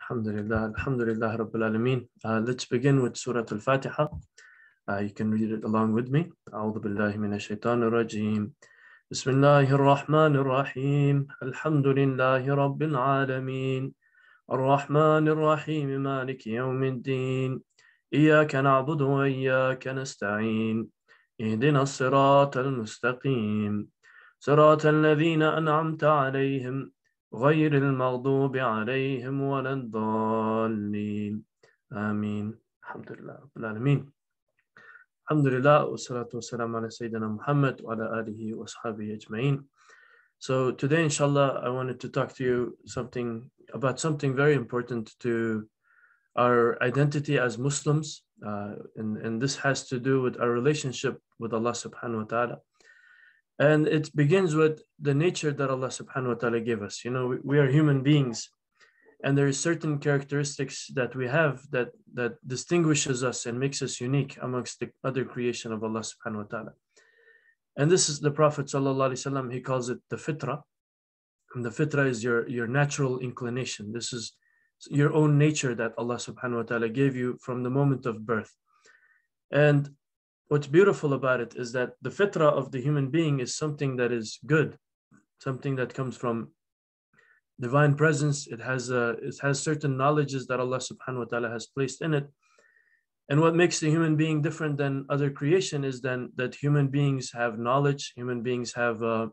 Alhamdulillah, Alhamdulillah Rabbil Alameen. Let's begin with Surah Al-Fatiha. You can read it along with me. أعوذ بالله من الشيطان الرجيم. بسم الله الرحمن الرحيم. الحمد لله رب العالمين. الرحمن الرحيم مالك يوم الدين. إياك نعبد وإياك نستعين. اهدنا الصراط المستقيم. صراط الذين أنعمت عليهم غير المغضوب عليهم ولا الضالين آمين. Alhamdulillah Rabbil Alameen. Alhamdulillah wa salatu wa salam ala Sayyidina Muhammad wa ala alihi wa ashabihi ajma'in. So today, inshallah, I wanted to talk to you about something very important to our identity as Muslims, and this has to do with our relationship with Allah subhanahu wa ta'ala. And it begins with the nature that Allah subhanahu wa ta'ala gave us. You know, we are human beings, and there are certain characteristics that we have that distinguishes us and makes us unique amongst the other creation of Allah subhanahu wa ta'ala. And this is the Prophet sallallahu alaihi wasallam, he calls it the fitrah. And the fitrah is your natural inclination. This is your own nature that Allah subhanahu wa ta'ala gave you from the moment of birth. And what's beautiful about it is that the fitrah of the human being is something that is good, something that comes from divine presence. It has certain knowledges that Allah subhanahu wa ta'ala has placed in it. And what makes the human being different than other creation is then that human beings have knowledge, human beings have a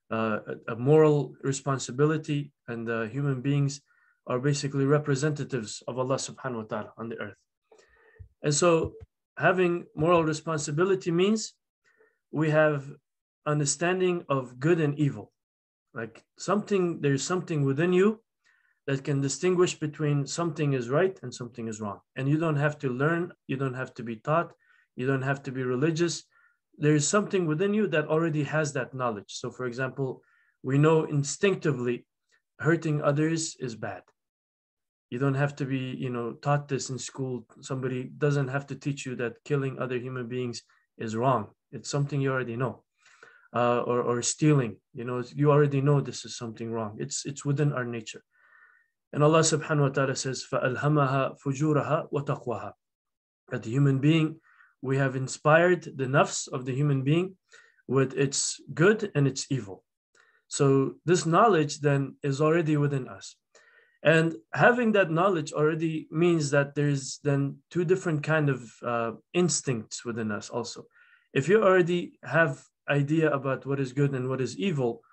moral responsibility, and human beings are basically representatives of Allah subhanahu wa ta'ala on the earth. And so having moral responsibility means we have understanding of good and evil. Like there's something within you that can distinguish between something is right and something is wrong. And you don't have to learn, you don't have to be taught, you don't have to be religious. There is something within you that already has that knowledge. So for example, we know instinctively hurting others is bad. You don't have to be, taught this in school. Somebody doesn't have to teach you that killing other human beings is wrong. It's something you already know. Or stealing, you already know this is something wrong. It's within our nature. And Allah subhanahu wa ta'ala says, فَأَلْهَمَهَا فُجُورَهَا وَتَقْوَهَا. That the human being, we have inspired the nafs of the human being with its good and its evil. So this knowledge then is already within us. And having that knowledge already means that there's then two different kind of instincts within us also. If you already have idea about what is good and what is evil,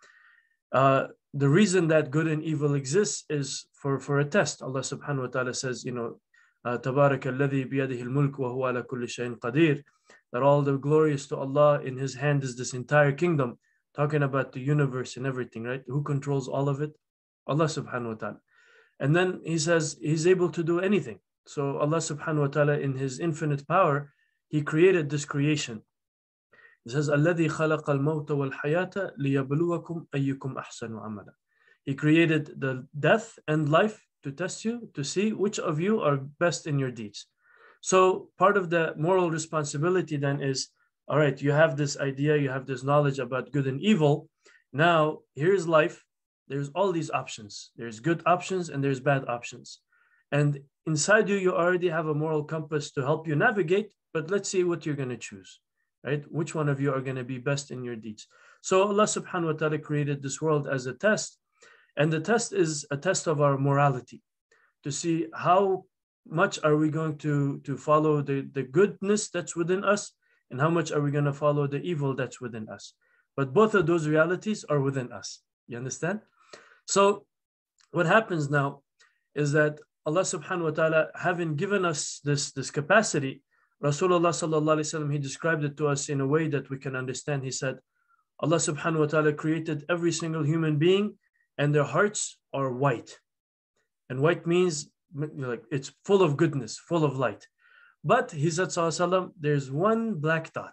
the reason that good and evil exists is for a test. Allah subhanahu wa ta'ala says, تَبَارَكَ الَّذِي بِيَدِهِ الْمُلْكُ وَهُوَ عَلَى كُلِّ شَيْءٍ قَدِيرٌ. That all the glory is to Allah. In His hand is this entire kingdom, talking about the universe and everything, right? Who controls all of it? Allah subhanahu wa ta'ala. And then He says He's able to do anything. So Allah subhanahu wa ta'ala, in His infinite power, He created this creation. It says, الَّذِي خَلَقَ الْمَوْتَ وَالْحَيَاةَ لِيَبْلُوَكُمْ أَيُّكُمْ أَحْسَنُ عَمَلًا. He created the death and life to test you, to see which of you are best in your deeds. So part of the moral responsibility then is, all right, you have this idea, you have this knowledge about good and evil. Now, here's life. There's all these options. There's good options and there's bad options. And inside you already have a moral compass to help you navigate, but let's see what you're going to choose. Right? Which one of you are going to be best in your deeds? So Allah subhanahu wa ta'ala created this world as a test. And the test is a test of our morality, to see how much are we going to follow the goodness that's within us, and how much are we going to follow the evil that's within us. But both of those realities are within us. You understand? So what happens now is that Allah subhanahu wa ta'ala, having given us this capacity, Rasulullah sallallahu alaihi wasallam, he described it to us in a way that we can understand. He said, Allah subhanahu wa ta'ala created every single human being and their hearts are white. And white means like it's full of goodness, full of light. But he said, sallallahu alaihi wasallam, there's one black dot.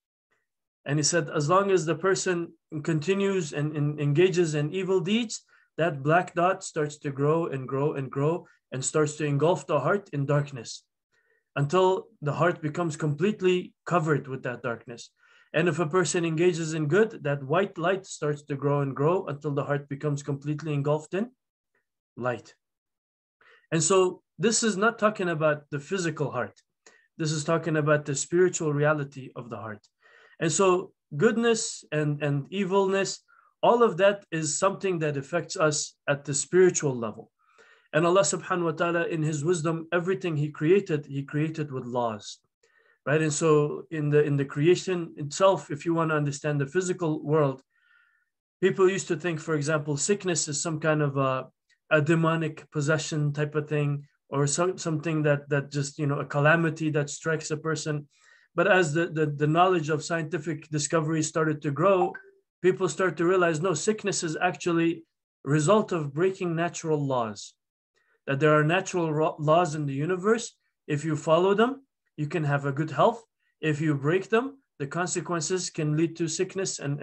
And he said, as long as the person continues and engages in evil deeds, that black dot starts to grow and grow and grow and starts to engulf the heart in darkness, until the heart becomes completely covered with that darkness. And if a person engages in good, that white light starts to grow and grow until the heart becomes completely engulfed in light. And so this is not talking about the physical heart. This is talking about the spiritual reality of the heart. And so goodness and evilness, all of that is something that affects us at the spiritual level. And Allah subhanahu wa ta'ala, in His wisdom, everything He created with laws. Right? And so in the creation itself, if you want to understand the physical world, people used to think, for example, sickness is some kind of a demonic possession type of thing, or something that just, a calamity that strikes a person. But as the knowledge of scientific discovery started to grow, people start to realize, no, sickness is actually a result of breaking natural laws. That there are natural laws in the universe. If you follow them, you can have a good health. If you break them, the consequences can lead to sickness and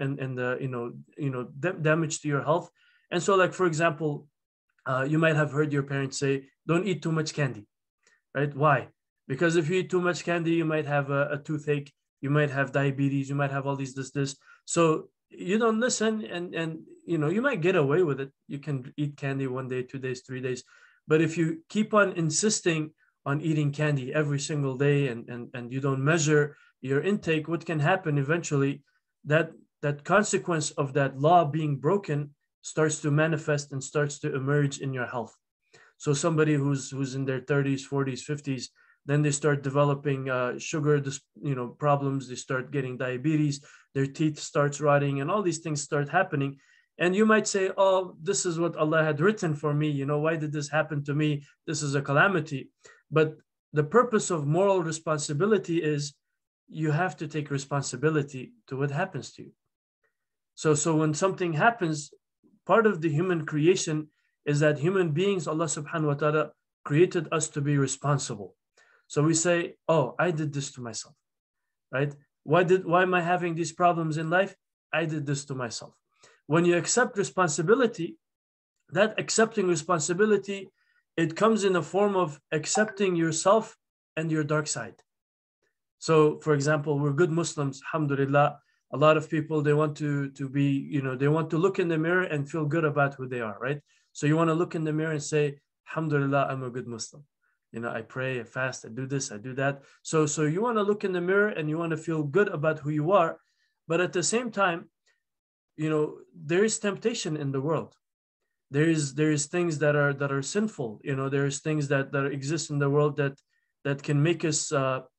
damage to your health. And so, like, for example, you might have heard your parents say, don't eat too much candy, right? Why? Because if you eat too much candy, you might have a toothache, you might have diabetes, you might have all these, this. So you don't listen, and you might get away with it. You can eat candy 1 day, 2 days, 3 days. But if you keep on insisting on eating candy every single day and you don't measure your intake, what can happen eventually, that consequence of that law being broken starts to manifest and starts to emerge in your health. So somebody who's in their 30s, 40s, 50s, then they start developing sugar, problems. They start getting diabetes. Their teeth starts rotting, and all these things start happening. And you might say, oh, this is what Allah had written for me. Why did this happen to me? This is a calamity. But the purpose of moral responsibility is you have to take responsibility to what happens to you. So when something happens, part of the human creation is that human beings, Allah subhanahu wa ta'ala created us to be responsible. So we say, oh, I did this to myself, right? Why am I having these problems in life? I did this to myself. When you accept responsibility, that accepting responsibility, it comes in the form of accepting yourself and your dark side. So, for example, we're good Muslims, alhamdulillah. A lot of people, they want to be, they want to look in the mirror and feel good about who they are, right? So you want to look in the mirror and say, alhamdulillah, I'm a good Muslim. I pray, I fast, I do this, I do that. So you want to look in the mirror and you want to feel good about who you are. But at the same time, there is temptation in the world. There is things that are sinful. There is things that exist in the world that can make us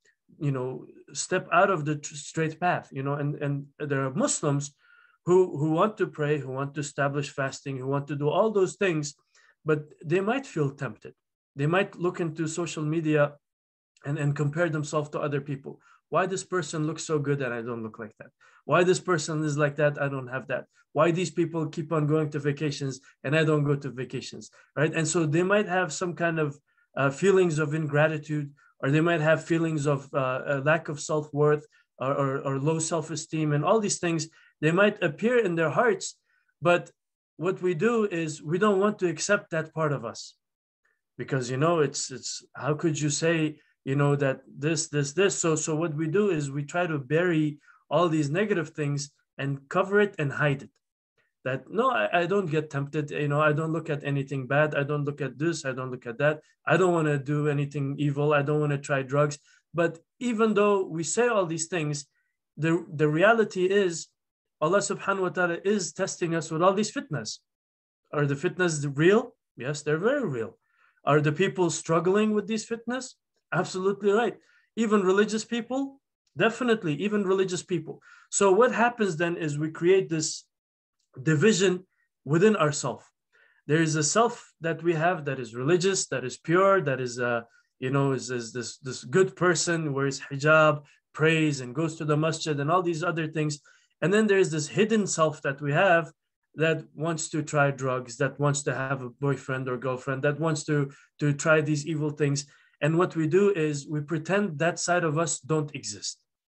step out of the straight path. And there are Muslims who want to pray, who want to establish fasting, who want to do all those things, but they might feel tempted. They might look into social media and compare themselves to other people. Why this person looks so good and I don't look like that? Why this person is like that, I don't have that? Why these people keep on going to vacations and I don't go to vacations, right? And so they might have some kind of feelings of ingratitude, or they might have feelings of a lack of self-worth or low self-esteem, and all these things, they might appear in their hearts. But what we do is we don't want to accept that part of us, because it's how could you say that this. So what we do is we try to bury all these negative things and cover it and hide it. That no, I don't get tempted. I don't look at anything bad. I don't look at this. I don't look at that. I don't want to do anything evil. I don't want to try drugs. But even though we say all these things, the reality is Allah subhanahu wa ta'ala is testing us with all these fitnas. Are the fitnas real? Yes, they're very real. Are the people struggling with these fitnas? Absolutely right. Even religious people? Definitely, even religious people. So what happens then is we create this division within ourselves. There is a self that we have that is religious, that is pure, that is is this good person, wears hijab, prays and goes to the masjid and all these other things. And then there's this hidden self that we have that wants to try drugs, that wants to have a boyfriend or girlfriend, that wants to try these evil things. And what we do is we pretend that side of us don't exist.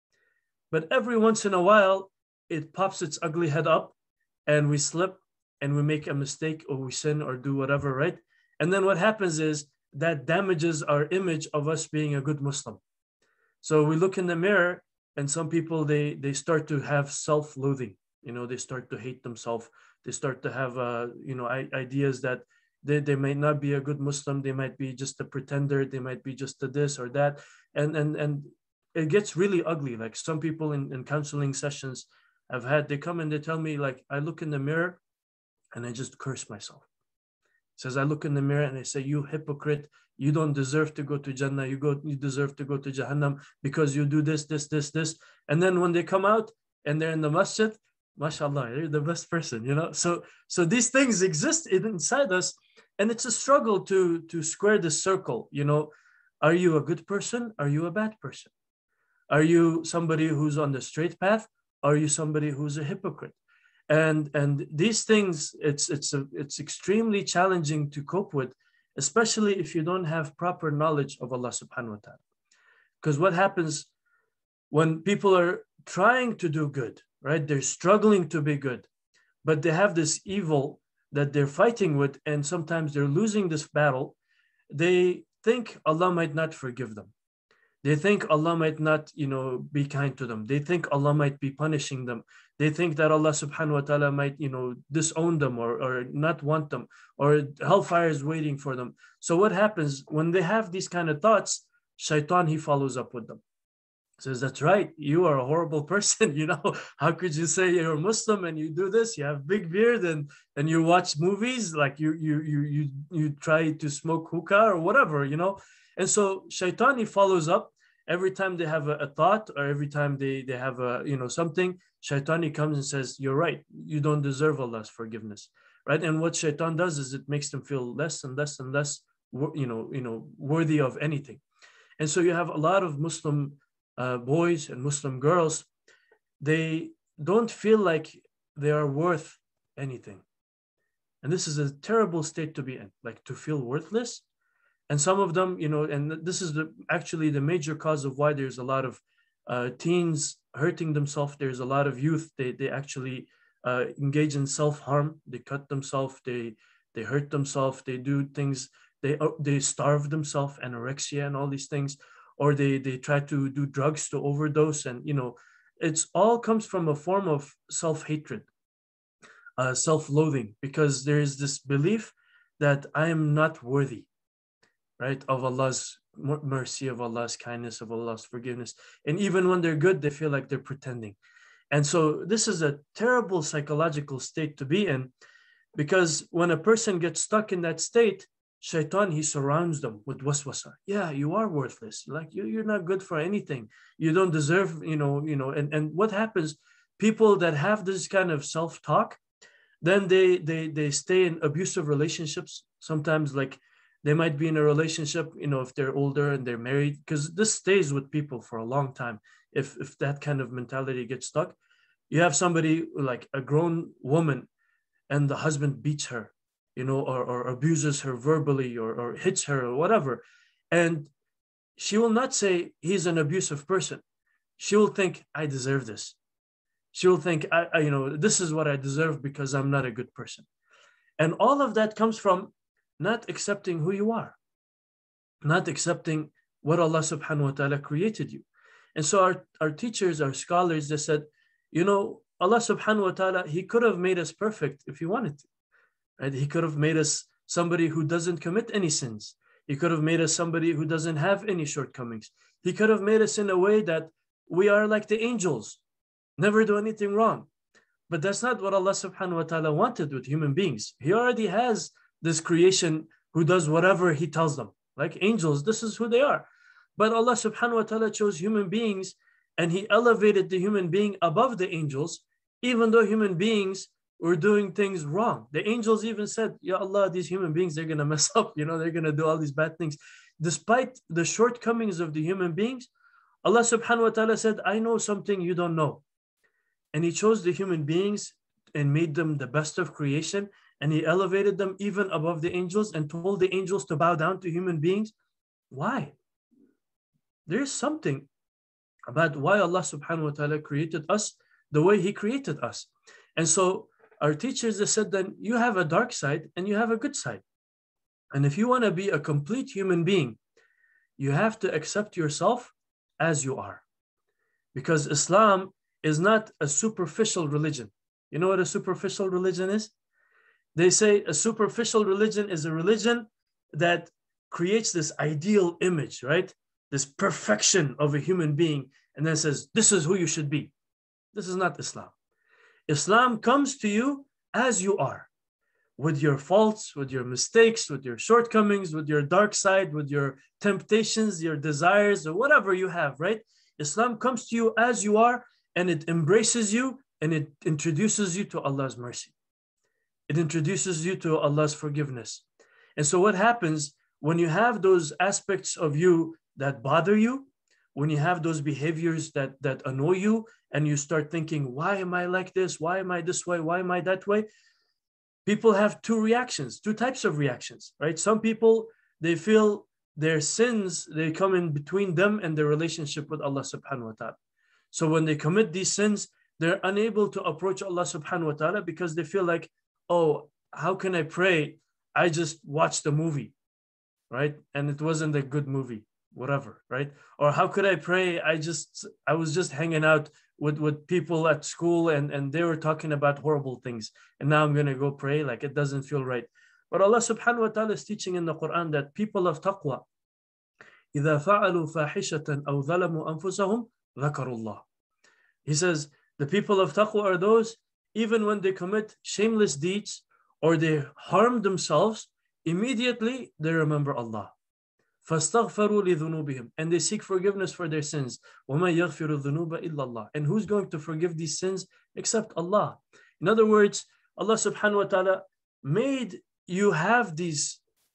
But every once in a while, it pops its ugly head up and we slip and we make a mistake or we sin or do whatever, right? And then what happens is that damages our image of us being a good Muslim. So we look in the mirror and some people, they start to have self-loathing. They start to hate themselves. They start to have, ideas that, They might not be a good Muslim. They might be just a pretender. They might be just a this or that. And it gets really ugly. Like some people in counseling sessions they come and they tell me, like, I look in the mirror and I just curse myself. Says, I look in the mirror and I say, you hypocrite, you don't deserve to go to Jannah, you deserve to go to Jahannam because you do this. And then when they come out and they're in the masjid, mashallah, you're the best person, you know. So these things exist inside us, and it's a struggle to square the circle, you know. Are you a good person? Are you a bad person? Are you somebody who's on the straight path? Are you somebody who's a hypocrite? And these things, it's extremely challenging to cope with, especially if you don't have proper knowledge of Allah subhanahu wa ta'ala. Because what happens when people are trying to do good, right? They're struggling to be good, but they have this evil that they're fighting with, and sometimes they're losing this battle. They think Allah might not forgive them. They think Allah might not, you know, be kind to them. They think Allah might be punishing them. They think that Allah subhanahu wa ta'ala might, you know, disown them or not want them, or hellfire is waiting for them. So what happens when they have these kind of thoughts? Shaitan, he follows up with them. Says, that's right, you are a horrible person, you know. How could you say you're a Muslim and you do this? You have big beard and you watch movies, like you try to smoke hookah or whatever, you know. And so Shaitan, he follows up every time they have a thought, or every time they have a, you know, something. Shaitan, he comes and says, you're right, you don't deserve Allah's forgiveness, right? And what Shaitan does is it makes them feel less and less and less, you know, worthy of anything. And so you have a lot of Muslim boys and Muslim girls, they don't feel like they are worth anything. And this is a terrible state to be in, like to feel worthless. And some of them, you know, and this is actually the major cause of why there's a lot of teens hurting themselves. There's a lot of youth, they actually engage in self-harm. They cut themselves, they hurt themselves, they do things, they starve themselves, anorexia and all these things, or they try to do drugs to overdose. And, you know, it's all comes from a form of self-hatred, self-loathing, because there is this belief that I am not worthy, right, of Allah's mercy, of Allah's kindness, of Allah's forgiveness. And even when they're good, they feel like they're pretending. And so this is a terrible psychological state to be in, because when a person gets stuck in that state, Shaitan, he surrounds them with waswasa. Yeah, you are worthless. Like you're not good for anything. You don't deserve, you know. And what happens? People that have this kind of self-talk, then they stay in abusive relationships. Sometimes, like, they might be in a relationship, you know, if they're older and they're married, because this stays with people for a long time. If that kind of mentality gets stuck, you have somebody like a grown woman, and the husband beats her, you know, or abuses her verbally, or hits her or whatever. And she will not say he's an abusive person. She will think, I deserve this. She will think, I you know, this is what I deserve because I'm not a good person. And all of that comes from not accepting who you are, not accepting what Allah subhanahu wa ta'ala created you. And so our teachers, our scholars, they said, you know, Allah subhanahu wa ta'ala, he could have made us perfect if he wanted to. Right? He could have made us somebody who doesn't commit any sins. He could have made us somebody who doesn't have any shortcomings. He could have made us in a way that we are like the angels, never do anything wrong. But that's not what Allah subhanahu wa ta'ala wanted with human beings. He already has this creation who does whatever he tells them. Like angels, this is who they are. But Allah subhanahu wa ta'ala chose human beings, and he elevated the human being above the angels, even though human beings were doing things wrong. The angels even said, Ya Allah, these human beings, they're going to mess up, you know, they're going to do all these bad things. Despite the shortcomings of the human beings, Allah subhanahu wa ta'ala said, I know something you don't know. And he chose the human beings and made them the best of creation. And he elevated them even above the angels and told the angels to bow down to human beings. Why? There's something about why Allah subhanahu wa ta'ala created us the way he created us. And so our teachers, they said that you have a dark side and you have a good side. And if you want to be a complete human being, you have to accept yourself as you are. Because Islam is not a superficial religion. You know what a superficial religion is? They say a superficial religion is a religion that creates this ideal image, right? This perfection of a human being, and then says, this is who you should be. This is not Islam. Islam comes to you as you are, with your faults, with your mistakes, with your shortcomings, with your dark side, with your temptations, your desires, or whatever you have, right? Islam comes to you as you are, and it embraces you, and it introduces you to Allah's mercy. It introduces you to Allah's forgiveness. And so what happens when you have those aspects of you that bother you, when you have those behaviors that annoy you, and you start thinking, why am I like this? Why am I this way? Why am I that way? People have two types of reactions, right? Some people, they feel their sins, they come in between them and their relationship with Allah subhanahu wa ta'ala. So when they commit these sins, they're unable to approach Allah subhanahu wa ta'ala because they feel like, oh, how can I pray? I just watched a movie, right? And it wasn't a good movie, whatever, right? Or how could I pray? I was just hanging out with people at school and they were talking about horrible things. And now I'm going to go pray. Like, it doesn't feel right. But Allah subhanahu wa ta'ala is teaching in the Quran that people of taqwa, إِذَا فَعَلُوا فَاحِشَةً أَوْ ظَلَمُوا أَنفُسَهُمْ ذَكَرُوا اللَّهِ. He says, the people of taqwa are those, even when they commit shameless deeds or they harm themselves, immediately they remember Allah. فَاسْتَغْفَرُوا لِذُنُوبِهِمْ, and they seek forgiveness for their sins. وَمَا يَغْفِرُ الذُّنُوبَ إِلَّا اللَّهِ, and who's going to forgive these sins except Allah? In other words, Allah subhanahu wa ta'ala made you have these,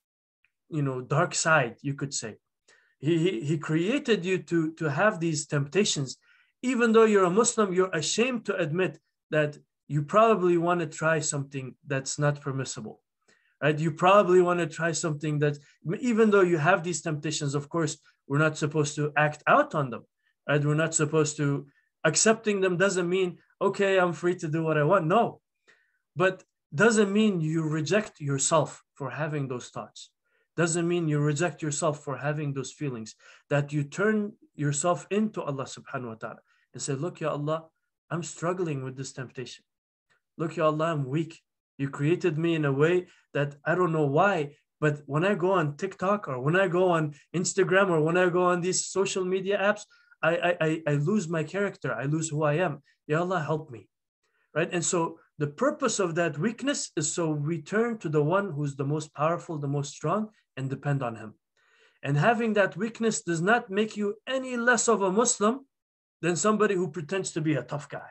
dark side, you could say. He created you to have these temptations. Even though you're a Muslim, you're ashamed to admit that you probably want to try something that's not permissible. Right? You probably want to try something that, even though you have these temptations, of course, we're not supposed to act out on them. Right? We're not supposed to, accepting them doesn't mean, okay, I'm free to do what I want. No, but doesn't mean you reject yourself for having those thoughts. Doesn't mean you reject yourself for having those feelings, that you turn yourself into Allah subhanahu wa ta'ala and say, look, Ya Allah, I'm struggling with this temptation. Look, Ya Allah, I'm weak. You created me in a way that I don't know why, but when I go on TikTok or when I go on Instagram or when I go on these social media apps, I lose my character. I lose who I am. Ya Allah, help me. Right? And so the purpose of that weakness is so we turn to the one who's the most powerful, the most strong, and depend on him. And having that weakness does not make you any less of a Muslim than somebody who pretends to be a tough guy.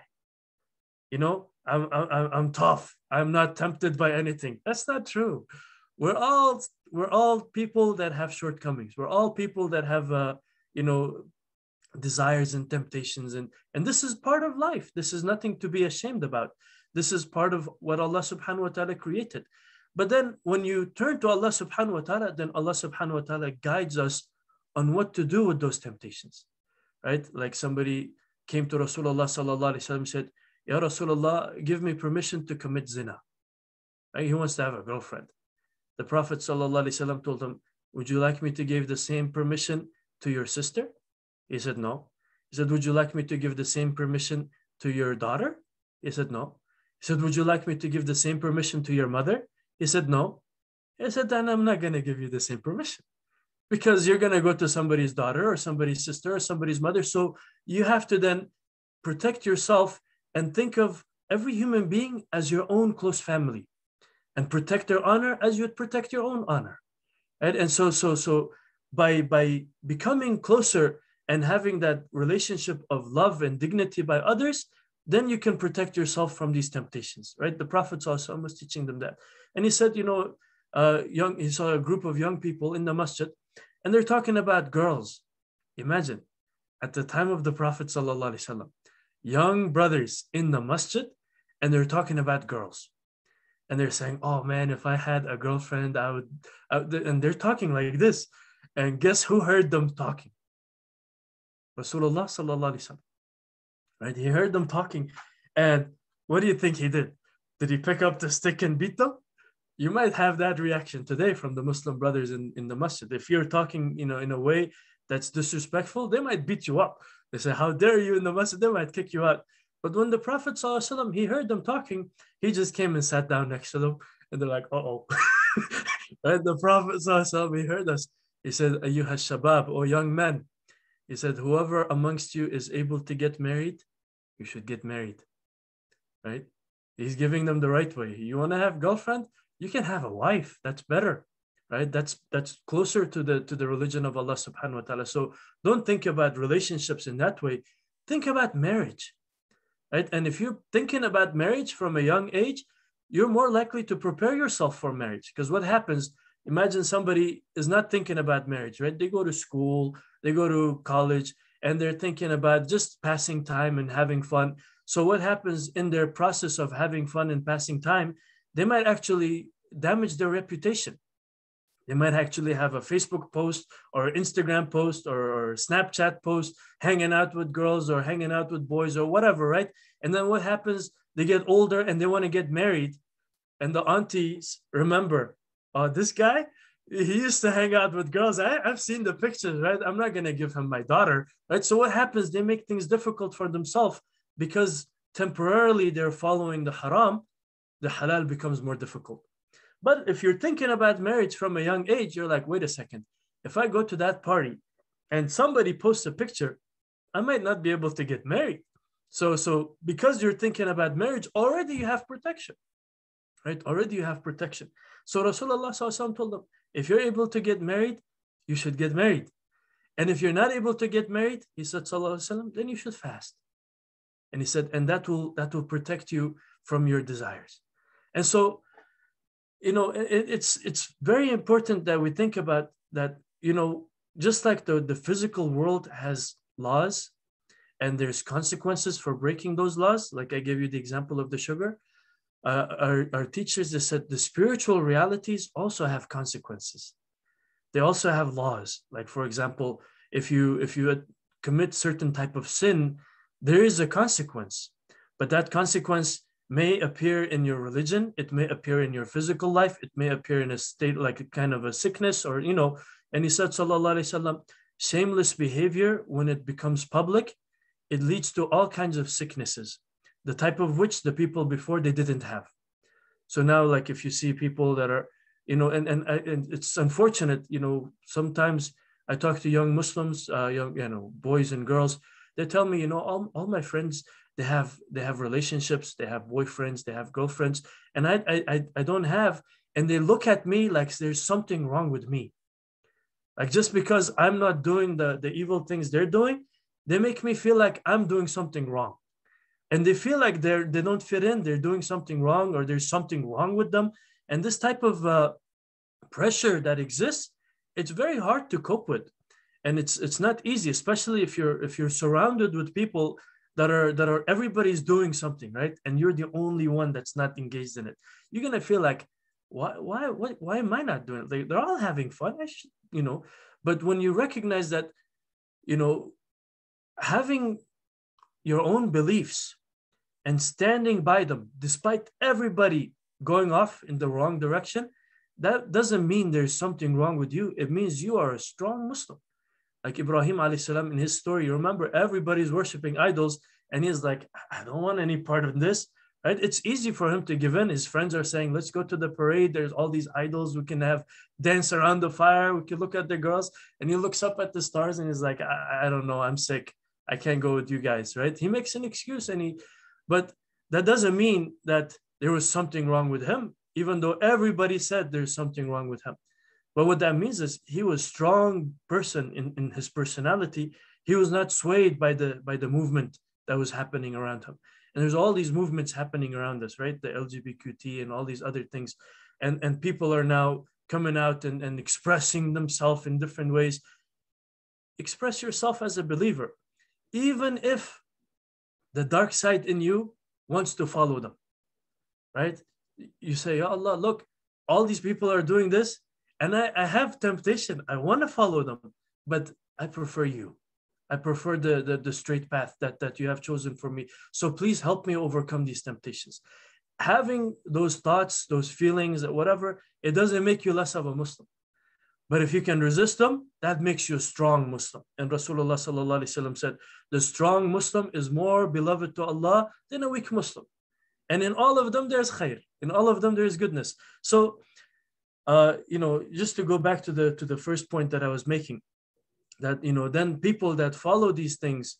I'm tough. I'm not tempted by anything. That's not true. We're all people that have shortcomings. We're all people that have desires and temptations, and this is part of life. This is nothing to be ashamed about. This is part of what Allah subhanahu wa ta'ala created. But then when you turn to Allah subhanahu wa ta'ala, then Allah subhanahu wa ta'ala guides us on what to do with those temptations. Right? Like somebody came to Rasulullah sallallahu alaihi wasallam and said, Ya Rasulullah, give me permission to commit zina. Right? He wants to have a girlfriend. The Prophet sallallahu alaihi wasallam told him, would you like me to give the same permission to your sister? He said, no. He said, would you like me to give the same permission to your daughter? He said, no. He said, would you like me to give the same permission to your mother? He said, no. He said, then I'm not going to give you the same permission, because you're going to go to somebody's daughter or somebody's sister or somebody's mother. So you have to then protect yourself and think of every human being as your own close family and protect their honor as you'd protect your own honor. Right? And so by becoming closer and having that relationship of love and dignity by others, then you can protect yourself from these temptations, right? The Prophet ﷺ was teaching them that. And he said, he saw a group of young people in the masjid, and they're talking about girls. Imagine, at the time of the Prophet ﷺ, young brothers in the masjid, and they're talking about girls. And they're saying, oh man, if I had a girlfriend, I would, and they're talking like this. And guess who heard them talking? Rasulullah sallallahu alaihi wasallam. Right? He heard them talking. And what do you think he did? Did he pick up the stick and beat them? You might have that reaction today from the Muslim brothers in the masjid. If you're talking, in a way that's disrespectful, they might beat you up. They say, how dare you in the masjid? They might kick you out. But when the Prophet ﷺ, he heard them talking, he just came and sat down next to them. And they're like, uh-oh. Right? The Prophet ﷺ, he heard us. He said, Ayyuha shabab, O young men. He said, whoever amongst you is able to get married, you should get married. Right? He's giving them the right way. You want to have girlfriend? You can have a wife. That's better. Right? That's closer to the religion of Allah subhanahu wa ta'ala. So don't think about relationships in that way. Think about marriage. Right? And if you're thinking about marriage from a young age, you're more likely to prepare yourself for marriage. Because what happens, imagine somebody is not thinking about marriage, right? They go to school, they go to college, and they're thinking about just passing time and having fun. So what happens in their process of having fun and passing time, they might actually damage their reputation. They might actually have a Facebook post or Instagram post or Snapchat post, hanging out with girls or hanging out with boys or whatever, right? And then what happens? They get older and they want to get married. And the aunties remember, this guy, he used to hang out with girls. I've seen the pictures, right? I'm not going to give him my daughter, right? So what happens? They make things difficult for themselves because temporarily they're following the haram. The halal becomes more difficult. But if you're thinking about marriage from a young age, you're like, wait a second. If I go to that party and somebody posts a picture, I might not be able to get married. So because you're thinking about marriage, already you have protection, right? Already you have protection. So Rasulullah ﷺ told them, if you're able to get married, you should get married. And if you're not able to get married, he said, Sallallahu Alaihi Wasallam, then you should fast. And he said, and that will protect you from your desires. And so, it's very important that we think about that, just like the physical world has laws and there's consequences for breaking those laws. Like I gave you the example of the sugar. Our teachers, they said the spiritual realities also have consequences. They also have laws. Like, for example, if you commit certain type of sin, there is a consequence, but that consequence may appear in your religion, it may appear in your physical life, it may appear in a state like a kind of a sickness, or and he said, Sallallahu Alaihi Wasallam, shameless behavior, when it becomes public, it leads to all kinds of sicknesses, the type of which the people before they didn't have. So now, like if you see people that are, and it's unfortunate, sometimes I talk to young Muslims, young, boys and girls, they tell me, all my friends, they have relationships, they have boyfriends, they have girlfriends, and I don't have, and they look at me like there's something wrong with me. Like just because I'm not doing the evil things they're doing, they make me feel like I'm doing something wrong. And they feel like they don't fit in, they're doing something wrong, or there's something wrong with them. And this type of pressure that exists, it's very hard to cope with. And it's not easy, especially if you're surrounded with people that are everybody's doing something, right? And you're the only one that's not engaged in it. You're gonna feel like, why am I not doing it? They're all having fun, I should, But when you recognize that, having your own beliefs and standing by them, despite everybody going off in the wrong direction, that doesn't mean there's something wrong with you. It means you are a strong Muslim. Like Ibrahim alayhi salam in his story, you remember everybody's worshiping idols, and he's like, I don't want any part of this, right? It's easy for him to give in. His friends are saying, let's go to the parade. There's all these idols. We can dance around the fire. We can look at the girls. And he looks up at the stars and he's like, I don't know. I'm sick. I can't go with you guys, right? He makes an excuse, but that doesn't mean that there was something wrong with him, even though everybody said there's something wrong with him. But what that means is he was a strong person in his personality. He was not swayed by the movement that was happening around him. And there's all these movements happening around us, right? The LGBTQ and all these other things. And people are now coming out and expressing themselves in different ways. Express yourself as a believer, even if the dark side in you wants to follow them, right? You say, oh Allah, look, all these people are doing this, and I have temptation. I want to follow them, but I prefer you. I prefer the straight path that you have chosen for me. So please help me overcome these temptations. Having those thoughts, those feelings, whatever, it doesn't make you less of a Muslim. But if you can resist them, that makes you a strong Muslim. And Rasulullah sallallahu alaihi wasallam said, the strong Muslim is more beloved to Allah than a weak Muslim. And in all of them, there's khair. In all of them, there's goodness. So, just to go back to the first point that I was making, that, then people that follow these things,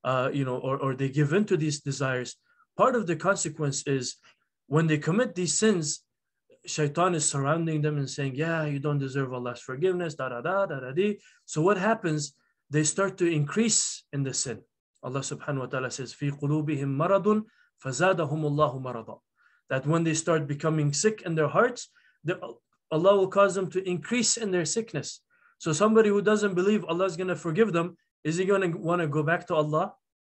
or they give in to these desires, part of the consequence is when they commit these sins, Shaitan is surrounding them and saying, yeah, you don't deserve Allah's forgiveness, da-da-da-da-da-di. So what happens? They start to increase in the sin. Allah subhanahu wa ta'ala says, فِي قُلُوبِهِمْ مَرَضٌ فَزَادَهُمُ اللَّهُ مَرَضًا. That when they start becoming sick in their hearts, Allah will cause them to increase in their sickness. So somebody who doesn't believe Allah is going to forgive them, is he going to want to go back to Allah?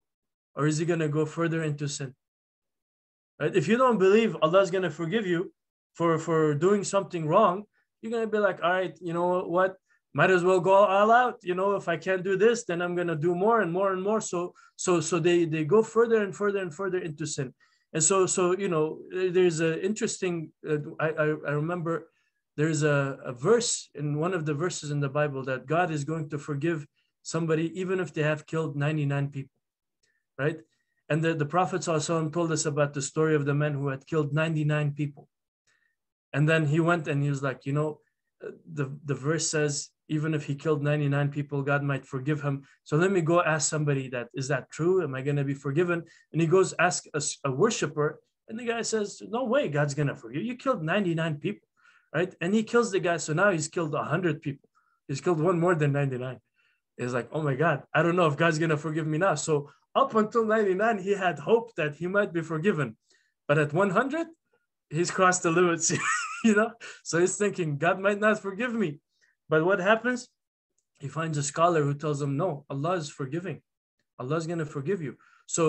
Or is he going to go further into sin? Right? If you don't believe Allah is going to forgive you for doing something wrong, you're going to be like, all right, you know what? Might as well go all out. If I can't do this, then I'm going to do more and more and more. So they go further and further and further into sin. And so there's an interesting, I remember there's a verse in one of the verses in the Bible that God is going to forgive somebody even if they have killed 99 people, right? And the Prophet ﷺ told us about the story of the man who had killed 99 people. And then he went and he was like, the verse says, even if he killed 99 people, God might forgive him. So let me go ask somebody is that true? Am I going to be forgiven? And he goes ask a worshiper. And the guy says, no way, God's going to forgive you. You killed 99 people, right? And he kills the guy. So now he's killed 100 people. He's killed one more than 99. He's like, oh my God, I don't know if God's going to forgive me now. So up until 99, he had hope that he might be forgiven. But at 100, he's crossed the limits, So he's thinking, God might not forgive me. But what happens? He finds a scholar who tells him, no, Allah is forgiving. Allah is going to forgive you.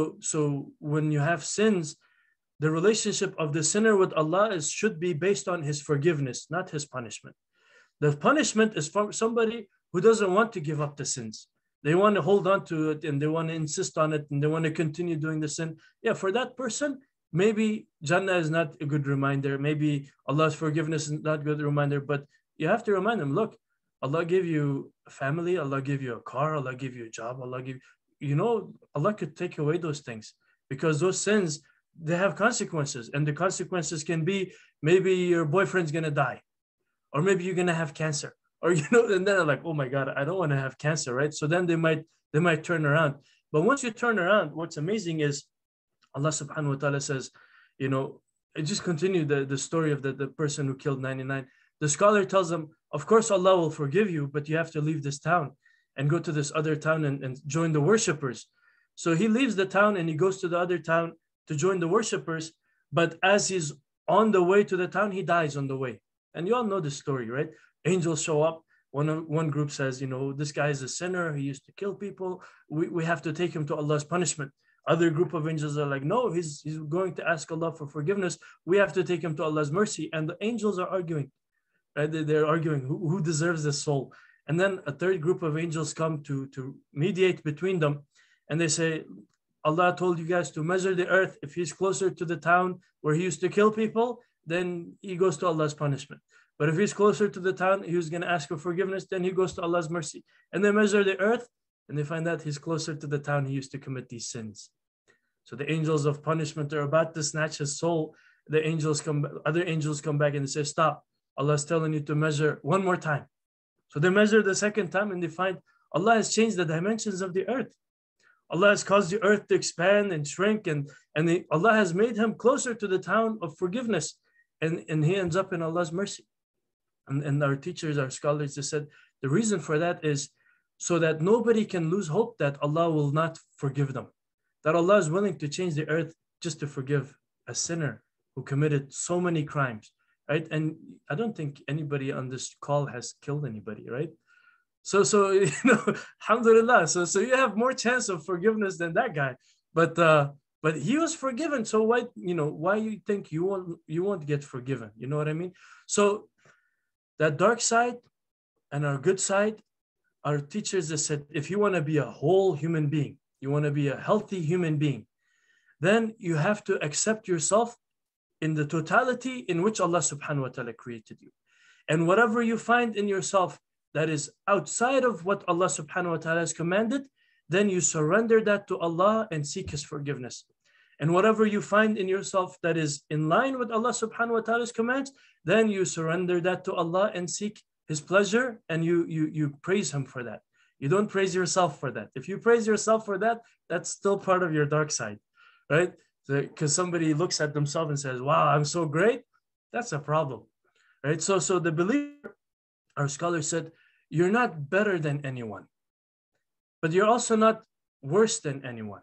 So when you have sins, the relationship of the sinner with Allah should be based on his forgiveness, not his punishment. The punishment is from somebody who doesn't want to give up the sins. They want to hold on to it and they want to insist on it and they want to continue doing the sin. Yeah, for that person, maybe Jannah is not a good reminder. Maybe Allah's forgiveness is not a good reminder, but you have to remind them, look, Allah gave you a family, Allah gave you a car, Allah gave you a job, Allah could take away those things because those sins, they have consequences, and the consequences can be maybe your boyfriend's going to die, or maybe you're going to have cancer, or, and then they're like, oh my God, I don't want to have cancer, right? So then they might turn around. But once you turn around, what's amazing is Allah subhanahu wa ta'ala says, I just continue the story of the person who killed 99. The scholar tells them, of course, Allah will forgive you, but you have to leave this town and go to this other town and join the worshippers. So he leaves the town and he goes to the other town to join the worshippers. But as he's on the way to the town, he dies on the way. And you all know the story, right? Angels show up. One group says, this guy is a sinner. He used to kill people. We have to take him to Allah's punishment. Other group of angels are like, no, he's going to ask Allah for forgiveness. We have to take him to Allah's mercy. And the angels are arguing. Right? They're arguing who deserves this soul. And then a third group of angels come to mediate between them. And they say, Allah told you guys to measure the earth. If he's closer to the town where he used to kill people, then he goes to Allah's punishment. But if he's closer to the town, he was going to ask for forgiveness, then he goes to Allah's mercy. And they measure the earth and they find out he's closer to the town he used to commit these sins. So the angels of punishment are about to snatch his soul. Other angels come back and they say, stop. Allah is telling you to measure one more time. So they measure the second time and they find Allah has changed the dimensions of the earth. Allah has caused the earth to expand and shrink, and Allah has made him closer to the town of forgiveness, and he ends up in Allah's mercy. And our teachers, our scholars, they said the reason for that is so that nobody can lose hope that Allah will not forgive them, that Allah is willing to change the earth just to forgive a sinner who committed so many crimes, right? And I don't think anybody on this call has killed anybody, right? So alhamdulillah. So you have more chance of forgiveness than that guy, but he was forgiven. So why you think you won't get forgiven? You know what I mean? So that dark side and our good side, our teachers have said, if you want to be a whole human being, you want to be a healthy human being, then you have to accept yourself in the totality in which Allah subhanahu wa ta'ala created you. And whatever you find in yourself that is outside of what Allah subhanahu wa ta'ala has commanded, then you surrender that to Allah and seek His forgiveness. And whatever you find in yourself that is in line with Allah subhanahu wa ta'ala's commands, then you surrender that to Allah and seek His pleasure, and you praise Him for that. You don't praise yourself for that. If you praise yourself for that, that's still part of your dark side, right? Because somebody looks at themselves and says, wow, I'm so great. That's a problem, right? So the believer, our scholar said, you're not better than anyone, but you're also not worse than anyone.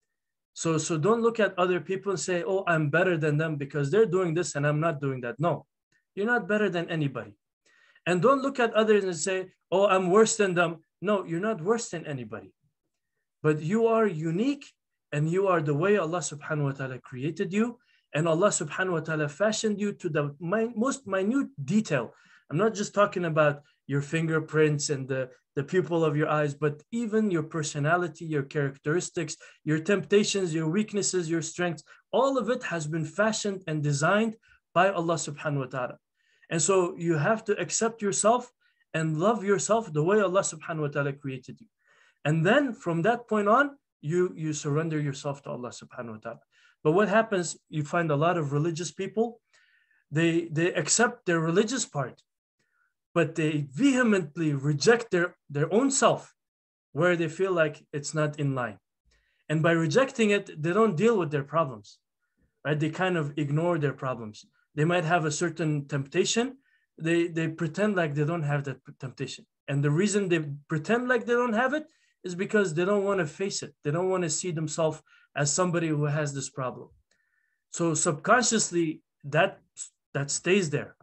So don't look at other people and say, oh, I'm better than them because they're doing this and I'm not doing that. No, you're not better than anybody. And don't look at others and say, oh, I'm worse than them. No, you're not worse than anybody. But you are unique, and you are the way Allah subhanahu wa ta'ala created you, and Allah subhanahu wa ta'ala fashioned you to the most minute detail. I'm not just talking about your fingerprints and the pupil of your eyes, but even your personality, your characteristics, your temptations, your weaknesses, your strengths, all of it has been fashioned and designed by Allah subhanahu wa ta'ala. And so you have to accept yourself and love yourself the way Allah subhanahu wa ta'ala created you. And then from that point on, you surrender yourself to Allah subhanahu wa ta'ala. But what happens, you find a lot of religious people, they accept their religious part, but they vehemently reject their own self, where they feel like it's not in line. And by rejecting it, they don't deal with their problems, right? They kind of ignore their problems. They might have a certain temptation. They pretend like they don't have that temptation. And the reason they pretend like they don't have it is because they don't want to face it. They don't want to see themselves as somebody who has this problem. So subconsciously, that stays there.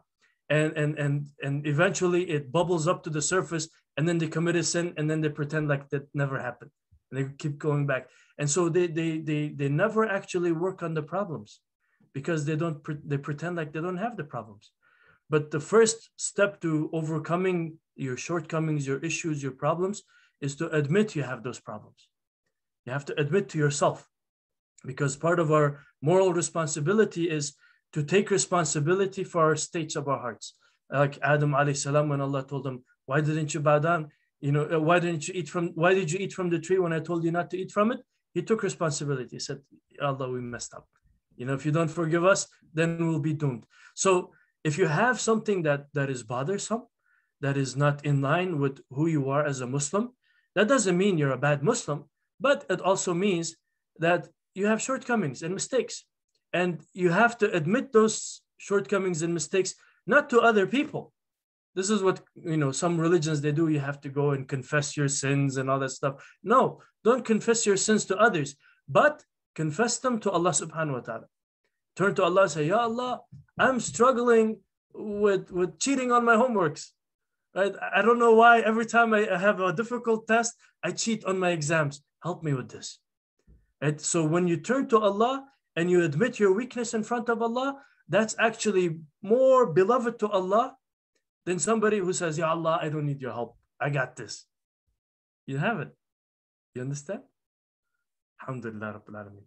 And eventually it bubbles up to the surface, and then they commit a sin, and then they pretend like that never happened. And they keep going back. And so they never actually work on the problems, because they pretend like they don't have the problems. But the first step to overcoming your shortcomings, your issues, your problems, is to admit you have those problems. You have to admit to yourself, because part of our moral responsibility is to take responsibility for our states of our hearts. Like Adam alayhi salam, when Allah told him, why didn't you bow down? Why did you eat from the tree when I told you not to eat from it? He took responsibility. He said, Allah, we messed up. If you don't forgive us, then we'll be doomed. So if you have something that is bothersome, that is not in line with who you are as a Muslim, that doesn't mean you're a bad Muslim, but it also means that you have shortcomings and mistakes. And you have to admit those shortcomings and mistakes, not to other people. This is what, some religions, they do. You have to go and confess your sins and all that stuff. No, don't confess your sins to others, but confess them to Allah subhanahu wa ta'ala. Turn to Allah and say, Ya Allah, I'm struggling with cheating on my homeworks. Right? I don't know why every time I have a difficult test, I cheat on my exams. Help me with this. Right? So when you turn to Allah and you admit your weakness in front of Allah, that's actually more beloved to Allah than somebody who says, Ya Allah, I don't need your help. I got this. You have it. You understand? Alhamdulillah Rabbil Alameen.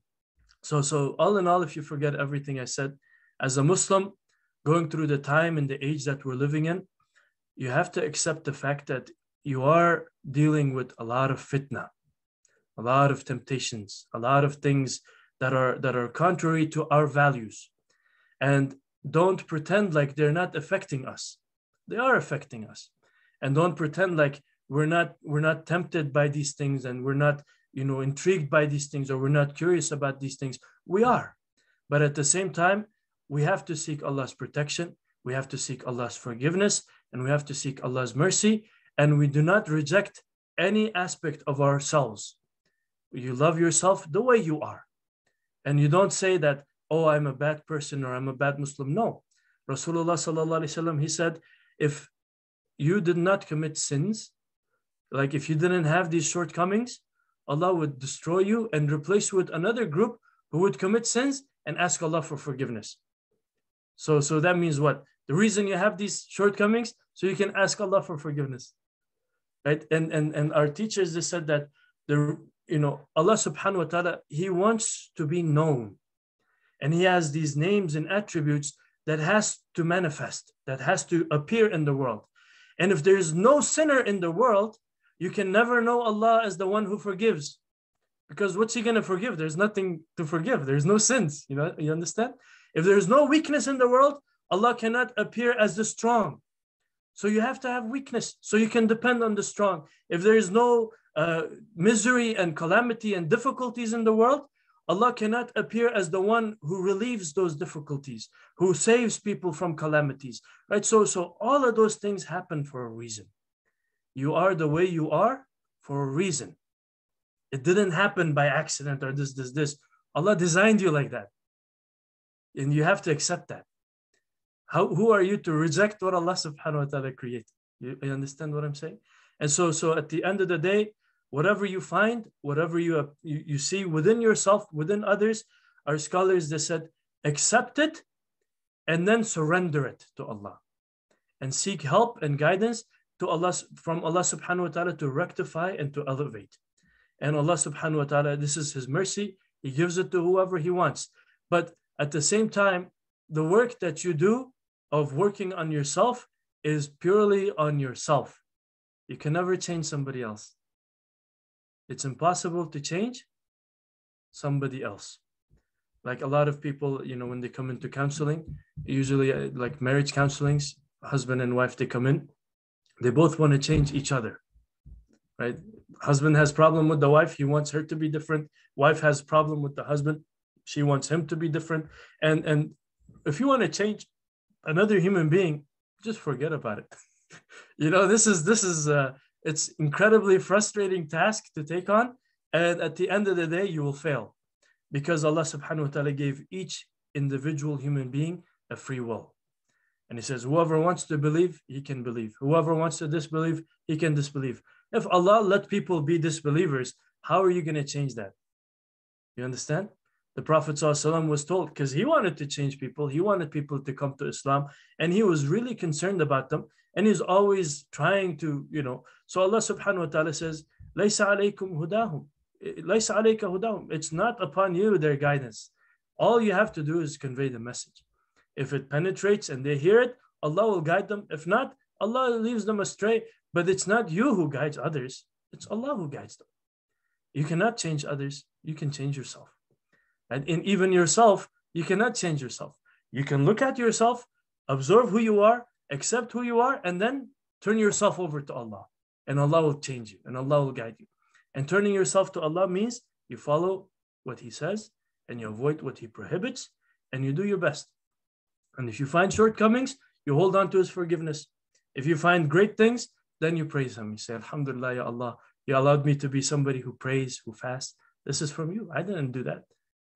So all in all, if you forget everything I said, as a Muslim, going through the time and the age that we're living in, you have to accept the fact that you are dealing with a lot of fitna, a lot of temptations, a lot of things that are contrary to our values. And don't pretend like they're not affecting us. They are affecting us. And don't pretend like we're not tempted by these things, and we're not intrigued by these things, or we're not curious about these things. We are. But at the same time, we have to seek Allah's protection. We have to seek Allah's forgiveness, and we have to seek Allah's mercy. And we do not reject any aspect of ourselves. You love yourself the way you are. And you don't say that, oh, I'm a bad person or I'm a bad Muslim. No. Rasulullah sallallahu alaihi wasallam, he said, if you did not commit sins, like if you didn't have these shortcomings, Allah would destroy you and replace you with another group who would commit sins and ask Allah for forgiveness. So that means what? The reason you have these shortcomings, so you can ask Allah for forgiveness. Right? And our teachers, they said that Allah subhanahu wa ta'ala, He wants to be known. And He has these names and attributes that has to manifest, that has to appear in the world. And if there's no sinner in the world, you can never know Allah as the one who forgives. Because what's he going to forgive? There's nothing to forgive. There's no sins. You understand? If there's no weakness in the world, Allah cannot appear as the strong. So you have to have weakness so you can depend on the strong. If there is no misery and calamity and difficulties in the world, Allah cannot appear as the one who relieves those difficulties, who saves people from calamities, right? So all of those things happen for a reason. You are the way you are for a reason. It didn't happen by accident or this. Allah designed you like that. And you have to accept that. Who are you to reject what Allah subhanahu wa ta'ala created? You understand what I'm saying? And so at the end of the day, whatever you find, whatever you see within yourself, within others, our scholars, they said, accept it and then surrender it to Allah and seek help and guidance to Allah, from Allah subhanahu wa ta'ala, to rectify and to elevate. And Allah subhanahu wa ta'ala, this is His mercy. He gives it to whoever He wants. But at the same time, the work that you do of working on yourself is purely on yourself. You can never change somebody else. It's impossible to change somebody else. Like a lot of people, when they come into counseling, usually like marriage counselings, husband and wife, they come in, they both want to change each other, right? Husband has problem with the wife, he wants her to be different. Wife has problem with the husband, she wants him to be different. And if you want to change another human being, just forget about it. This is it's incredibly frustrating task to take on. And at the end of the day, you will fail, because Allah subhanahu wa ta'ala gave each individual human being a free will. And He says, whoever wants to believe, he can believe. Whoever wants to disbelieve, he can disbelieve. If Allah let people be disbelievers, how are you going to change that? You understand? The Prophet ﷺ was told, because he wanted to change people, he wanted people to come to Islam, and he was really concerned about them, and he's always trying to, So Allah subhanahu wa ta'ala says, لَيْسَ عَلَيْكُمْ هُدَاهُمْ لَيْسَ عَلَيْكَ هُدَاهُمْ. It's not upon you their guidance. All you have to do is convey the message. If it penetrates and they hear it, Allah will guide them. If not, Allah leaves them astray. But it's not you who guides others. It's Allah who guides them. You cannot change others. You can change yourself. And in even yourself, you cannot change yourself. You can look at yourself, observe who you are, accept who you are, and then turn yourself over to Allah. And Allah will change you, and Allah will guide you. And turning yourself to Allah means you follow what He says, and you avoid what He prohibits, and you do your best. And if you find shortcomings, you hold on to His forgiveness. If you find great things, then you praise Him. You say, Alhamdulillah, Ya Allah, You allowed me to be somebody who prays, who fasts. This is from You. I didn't do that.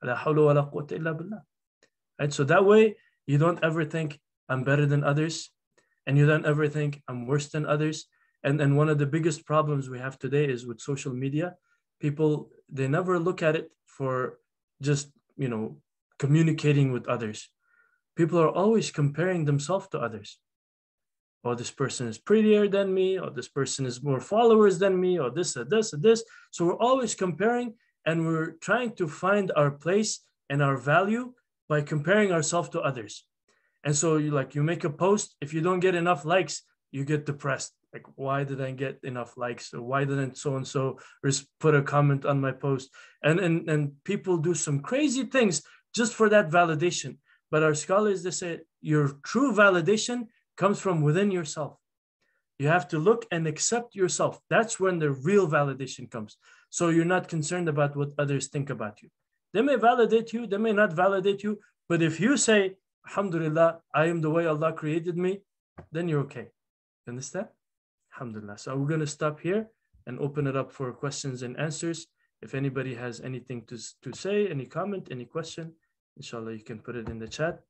Right? So that way, you don't ever think I'm better than others, and you don't ever think I'm worse than others. And one of the biggest problems we have today is with social media. People, they never look at it for just, communicating with others. People are always comparing themselves to others. Oh, this person is prettier than me, or this person is more followers than me, or this, or this, or this. So we're always comparing, and we're trying to find our place and our value by comparing ourselves to others. And so you make a post, if you don't get enough likes, you get depressed. Like, why did I get enough likes? Or why didn't so-and-so put a comment on my post? And people do some crazy things just for that validation. But our scholars, they say, your true validation comes from within yourself. You have to look and accept yourself. That's when the real validation comes. So you're not concerned about what others think about you. They may validate you, they may not validate you. But if you say, Alhamdulillah, I am the way Allah created me, then you're okay. Understand? Alhamdulillah. So we're going to stop here and open it up for questions and answers. If anybody has anything to say, any comment, any question, inshallah, you can put it in the chat.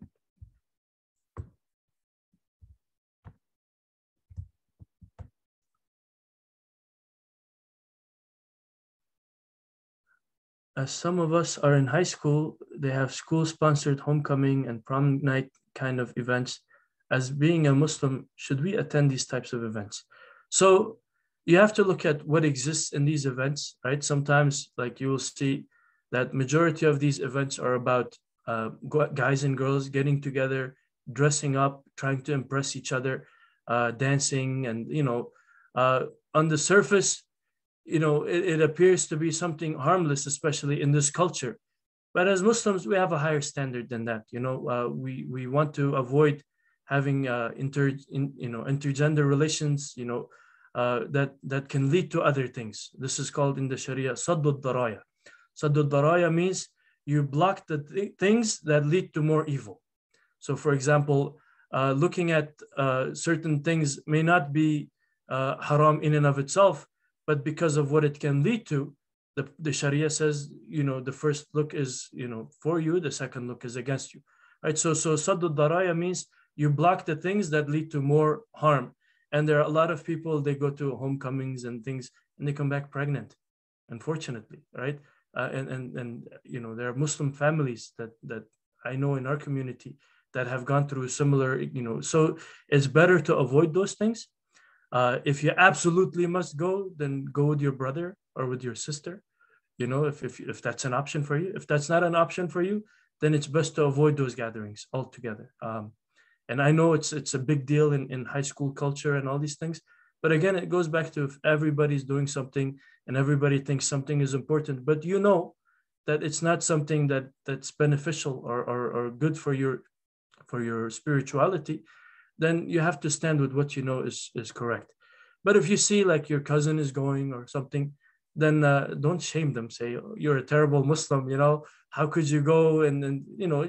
As some of us are in high school, they have school-sponsored homecoming and prom night kind of events. As being a Muslim, should we attend these types of events? So you have to look at what exists in these events, right? Sometimes, like, you will see that majority of these events are about guys and girls getting together, dressing up, trying to impress each other. dancing, and on the surface, it appears to be something harmless, especially in this culture. But as Muslims, we have a higher standard than that. We want to avoid having intergender relations, that can lead to other things. This is called in the Sharia Saddud Daraya. Saddud Daraya means you block the things that lead to more evil. So, for example, looking at certain things may not be haram in and of itself, but because of what it can lead to, the Sharia says, the first look is, for you, the second look is against you, right? So Saddud Daraya means you block the things that lead to more harm. And there are a lot of people, they go to homecomings and things, and they come back pregnant, unfortunately, right? And there are Muslim families that I know in our community that have gone through similar, so it's better to avoid those things. If you absolutely must go, then go with your brother or with your sister, if that's an option for you. If that's not an option for you, then it's best to avoid those gatherings altogether. And I know it's a big deal in high school culture and all these things. But again, it goes back to if everybody's doing something and everybody thinks something is important, but that it's not something that's beneficial or good for your spirituality, then you have to stand with what is correct. But if you see like your cousin is going or something, then don't shame them. Say, oh, you're a terrible Muslim, how could you go? And then,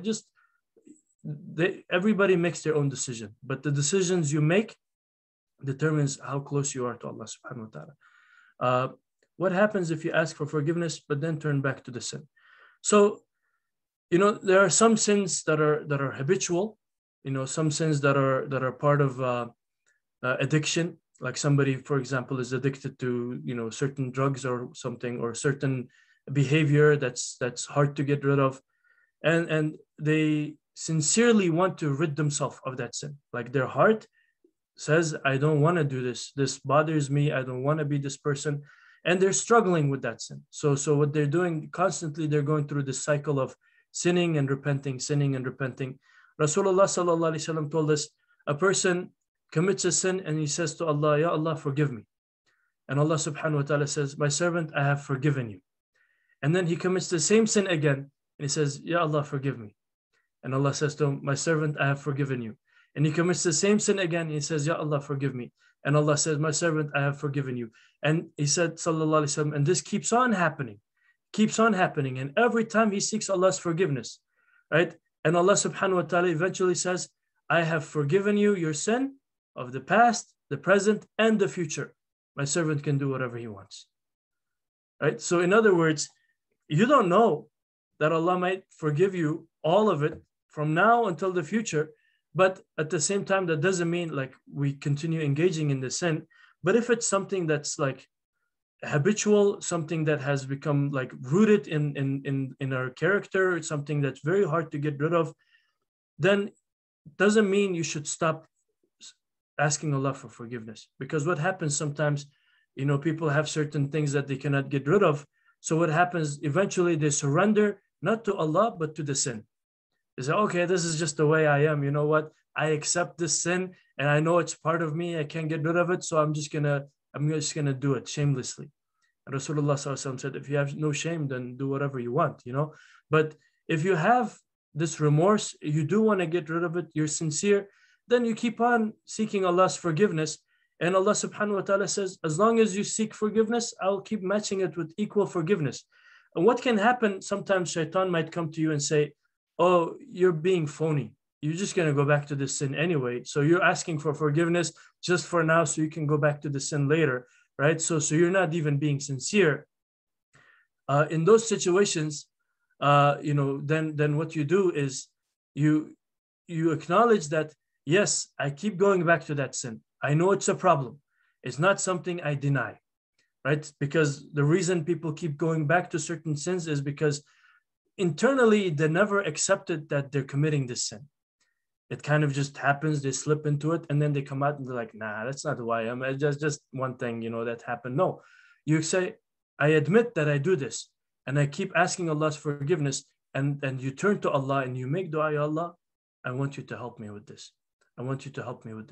everybody makes their own decision, but the decisions you make determines how close you are to Allah subhanahu wa ta'ala. What happens if you ask for forgiveness, but then turn back to the sin? So, there are some sins that are habitual, some sins that are part of addiction, like somebody, for example, is addicted to, certain drugs or something, or certain behavior that's hard to get rid of. And they sincerely want to rid themselves of that sin. Like their heart says, I don't want to do this. This bothers me. I don't want to be this person. And they're struggling with that sin. So what they're doing constantly, they're going through this cycle of sinning and repenting. Rasulullah sallallahu alaihi wasallam told us, a person commits a sin and he says to Allah, Ya Allah, forgive me. And Allah subhanahu wa ta'ala says, my servant, I have forgiven you. And then he commits the same sin again and he says, Ya Allah, forgive me. And Allah says to him, my servant, I have forgiven you. And he commits the same sin again and he says, Ya Allah, forgive me. And Allah says, my servant, I have forgiven you. And he said, sallallahu alaihi wasallam, and this keeps on happening. And every time he seeks Allah's forgiveness, right? And Allah subhanahu wa ta'ala eventually says, I have forgiven you your sin of the past, the present, and the future. My servant can do whatever he wants. Right? So in other words, you don't know that Allah might forgive you all of it from now until the future. But at the same time, that doesn't mean like we continue engaging in the sin. But if it's something that's like habitual, something that has become like rooted in our character, it's something that's very hard to get rid of, then doesn't mean you should stop asking Allah for forgiveness. Because what happens sometimes, people have certain things that they cannot get rid of. So what happens, eventually they surrender not to Allah, but to the sin. They say, okay, this is just the way I am. You know what? I accept this sin and I know it's part of me. I can't get rid of it. So I'm just gonna do it shamelessly. And Rasulullah said, if you have no shame, then do whatever you want, But if you have this remorse, you do want to get rid of it, you're sincere, then you keep on seeking Allah's forgiveness. And Allah subhanahu wa ta'ala says, as long as you seek forgiveness, I'll keep matching it with equal forgiveness. And what can happen, sometimes shaitan might come to you and say, oh, you're being phony. You're just going to go back to this sin anyway. So you're asking for forgiveness just for now so you can go back to the sin later, right? So you're not even being sincere. In those situations, then what you do is you acknowledge that, yes, I keep going back to that sin. I know it's a problem. It's not something I deny, right? Because the reason people keep going back to certain sins is because internally they never accepted that they're committing this sin. It kind of just happens, they slip into it, and then they come out and they're like, nah, that's not who I am. It's just one thing, that happened. No, you say, I admit that I do this, and I keep asking Allah's forgiveness, and you turn to Allah and you make dua, Ya Allah, I want you to help me with this. I want you to help me with this.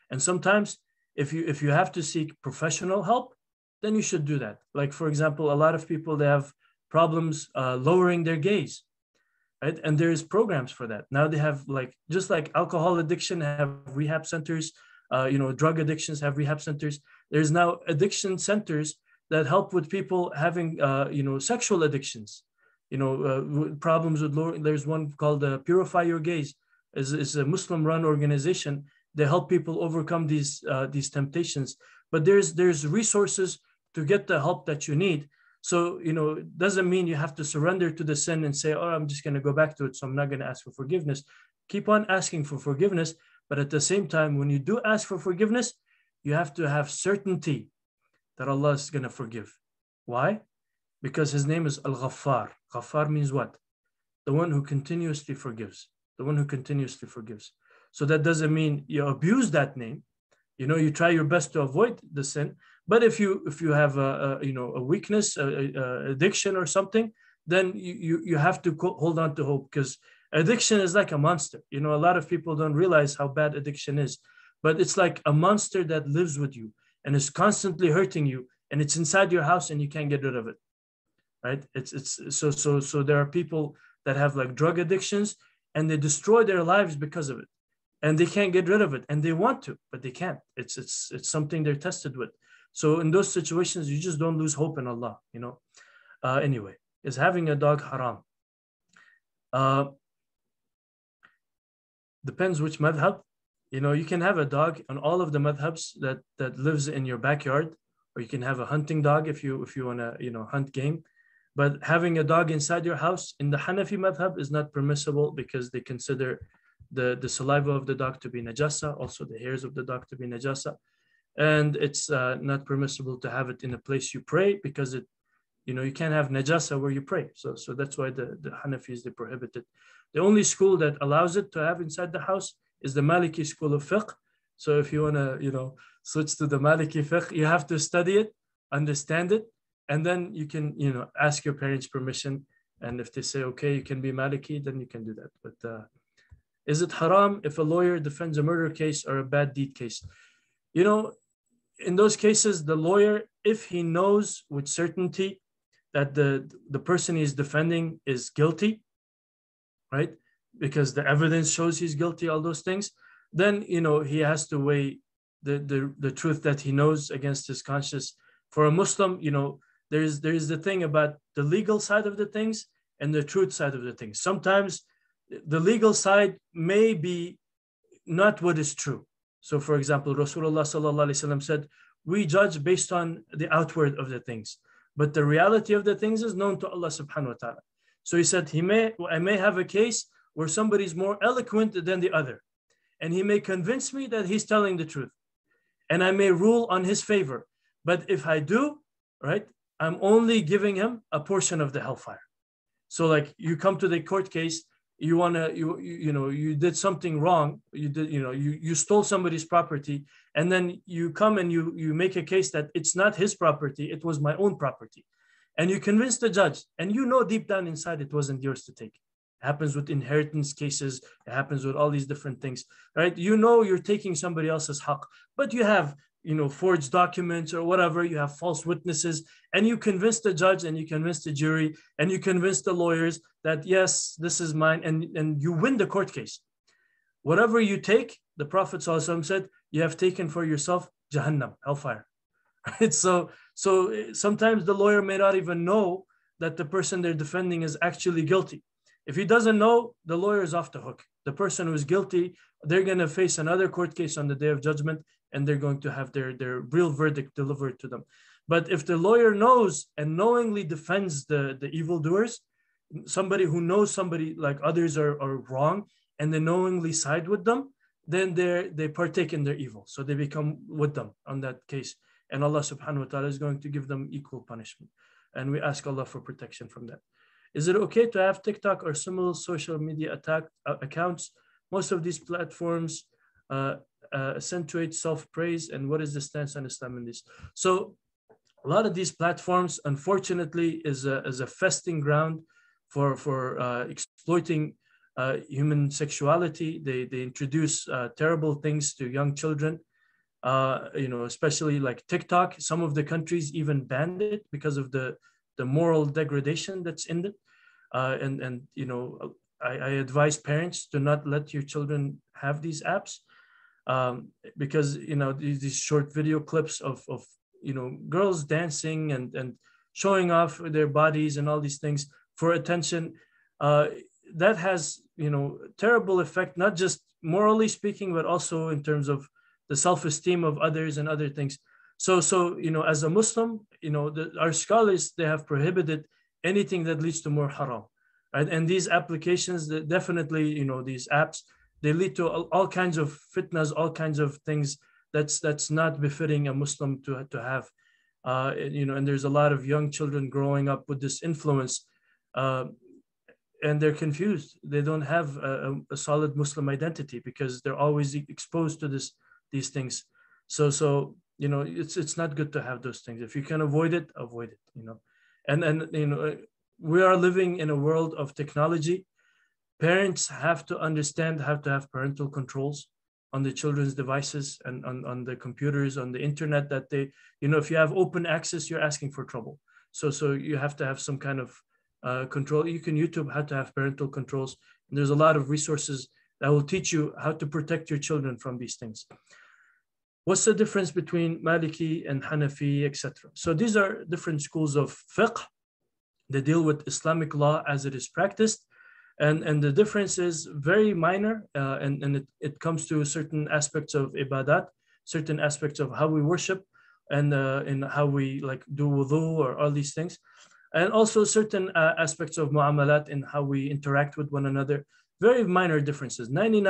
And sometimes if you have to seek professional help, then you should do that. Like, for example, a lot of people, they have problems lowering their gaze, right? And there's programs for that. Now they have, like, just like alcohol addiction have rehab centers, drug addictions have rehab centers. There's now addiction centers that help with people having, sexual addictions, problems with lower. There's one called Purify Your Gaze. Is a Muslim-run organization. They help people overcome these temptations. But there's resources to get the help that you need. So, it doesn't mean you have to surrender to the sin and say, oh, I'm just going to go back to it, so I'm not going to ask for forgiveness. Keep on asking for forgiveness. But at the same time, when you do ask for forgiveness, you have to have certainty that Allah is going to forgive. Why? Because His name is Al-Ghaffar. Ghaffar means what? The one who continuously forgives. The one who continuously forgives. So that doesn't mean you abuse that name. You try your best to avoid the sin. But if you have a weakness, addiction or something, then you have to hold on to hope, because addiction is like a monster. A lot of people don't realize how bad addiction is, but it's like a monster that lives with you and is constantly hurting you, and it's inside your house and you can't get rid of it, right? So there are people that have like drug addictions and they destroy their lives because of it, and they can't get rid of it, and they want to, but they can't. It's something they're tested with. So in those situations, you just don't lose hope in Allah. Anyway, is having a dog haram? Depends which madhab. You can have a dog on all of the madhabs that lives in your backyard, or you can have a hunting dog if you want to hunt game. But having a dog inside your house in the Hanafi madhab is not permissible, because they consider the saliva of the dog to be najasa, also the hairs of the dog to be najasa. And it's not permissible to have it in a place you pray, because you can't have najasa where you pray. So that's why the Hanafis, they prohibit it. The only school that allows it to have inside the house is the Maliki school of fiqh. So if you want to, switch to the Maliki fiqh, you have to study it, understand it, and then you can, ask your parents' permission. And if they say, okay, you can be Maliki, then you can do that. But is it haram if a lawyer defends a murder case or a bad deed case? In those cases, the lawyer, if he knows with certainty that the person he's defending is guilty, right? Because the evidence shows he's guilty, all those things, then, he has to weigh the truth that he knows against his conscience. For a Muslim, there's the thing about the legal side of the things and the truth side of the things. Sometimes the legal side may be not what is true. So, for example, Rasulullah sallallahu alaihi wasallam said, we judge based on the outward of the things, but the reality of the things is known to Allah subhanahu wa ta'ala. So he said, I may have a case where somebody is more eloquent than the other, and he may convince me that he's telling the truth, and I may rule on his favor. But if I do, right, I'm only giving him a portion of the hellfire. So like, you come to the court case, you did something wrong, you stole somebody's property, and then you come and you make a case that it's not his property, it was my own property, and you convince the judge, and deep down inside it wasn't yours to take. It happens with inheritance cases, it happens with all these different things, right? You're taking somebody else's haqq, but you have forged documents or whatever, you have false witnesses, and you convince the judge, and you convince the jury, and you convince the lawyers that, yes, this is mine, and you win the court case. Whatever you take, the Prophet ﷺ said, you have taken for yourself Jahannam, hellfire. Right? So sometimes the lawyer may not even know that the person they're defending is actually guilty. If he doesn't know, the lawyer is off the hook. The person who is guilty, they're going to face another court case on the Day of Judgment, and they're going to have their real verdict delivered to them. But if the lawyer knows and knowingly defends the evildoers, somebody who knows somebody like others are wrong, and they knowingly side with them, then they partake in their evil. So they become with them on that case. And Allah subhanahu wa ta'ala is going to give them equal punishment. And we ask Allah for protection from that. Is it okay to have TikTok or similar social media accounts? Most of these platforms accentuate self-praise, and what is the stance on Islam in this? So a lot of these platforms, unfortunately, is a festing ground for exploiting human sexuality. They introduce terrible things to young children, You know, especially like TikTok. Some of the countries even banned it because of the moral degradation that's in it. And you know, I advise parents to not let your children have these apps, because you know these short video clips of you know girls dancing and showing off their bodies and all these things for attention. That has, you know, terrible effect, not just morally speaking, but also in terms of the self-esteem of others and other things. So you know, as a Muslim, you know, our scholars, they have prohibited anything that leads to more haram, right? And these applications, that definitely, you know, these apps, they lead to all kinds of fitnas, all kinds of things that's not befitting a Muslim to have. You know, and there's a lot of young children growing up with this influence, uh, and they're confused. They don't have a solid Muslim identity because they're always exposed to these things. So you know, it's not good to have those things. If you can avoid it, avoid it. You know, and you know, we are living in a world of technology. Parents have to understand, have to have parental controls on the children's devices and on the computers, on the internet, that they, you know, if you have open access, you're asking for trouble. So you have to have some kind of control. You can YouTube how to have parental controls. And there's a lot of resources that will teach you how to protect your children from these things. What's the difference between Maliki and Hanafi, etc.? So these are different schools of fiqh. They deal with Islamic law as it is practiced. And the difference is very minor, and it comes to certain aspects of ibadat, certain aspects of how we worship, and in how we like do wudu or all these things, and also certain aspects of mu'amalat in how we interact with one another. Very minor differences.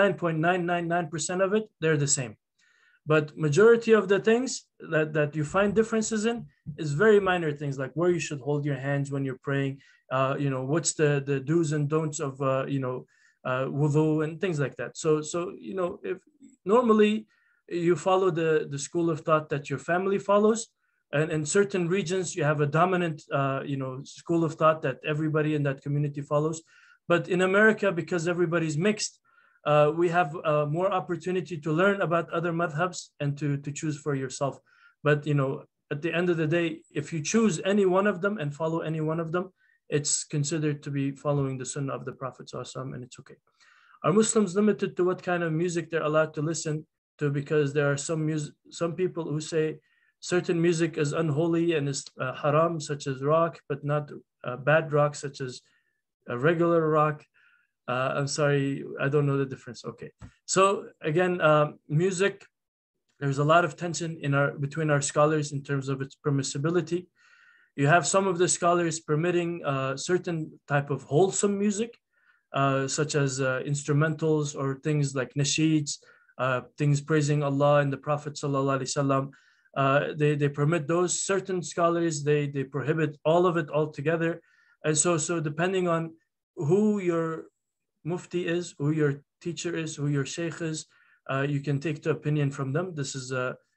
99.999% of it, they're the same. But majority of the things that you find differences in is very minor things, like where you should hold your hands when you're praying, you know, what's the do's and don'ts of, you know, wudu and things like that. So, you know, if normally you follow the school of thought that your family follows, and in certain regions you have a dominant, you know, school of thought that everybody in that community follows. But in America, because everybody's mixed, we have more opportunity to learn about other madhabs and to choose for yourself. But, you know, at the end of the day, if you choose any one of them and follow any one of them, it's considered to be following the sunnah of the Prophet ﷺ, and it's okay. Are Muslims limited to what kind of music they're allowed to listen to? Because there are some people who say certain music is unholy and is haram, such as rock, but not bad rock, such as regular rock. I'm sorry, I don't know the difference. Okay, so again, music, there's a lot of tension between our scholars in terms of its permissibility. You have some of the scholars permitting certain type of wholesome music, such as instrumentals or things like nasheeds, things praising Allah and the Prophet sallallahu alaihi wasallam. They permit those. Certain scholars, they prohibit all of it altogether. And so depending on who your mufti is, who your teacher is, who your sheikh is, you can take the opinion from them. There's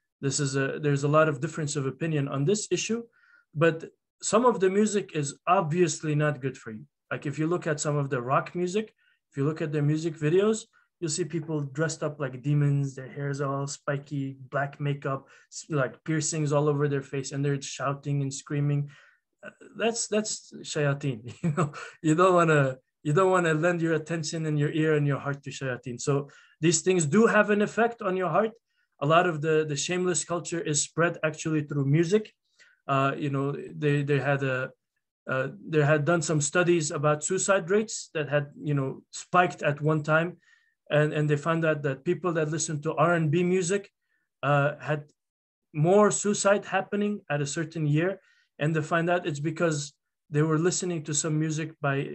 a lot of difference of opinion on this issue, but some of the music is obviously not good for you. Like if you look at some of the rock music, if you look at their music videos, you'll see people dressed up like demons, their hair's all spiky, black makeup, like piercings all over their face, and they're shouting and screaming. That's shayateen. You know, you don't want to lend your attention and your ear and your heart to shayateen. So these things do have an effect on your heart. A lot of the shameless culture is spread actually through music. You know, they had done some studies about suicide rates that had, you know, spiked at one time, and they found out that people that listen to R&B music had more suicide happening at a certain year, and they find out it's because they were listening to some music by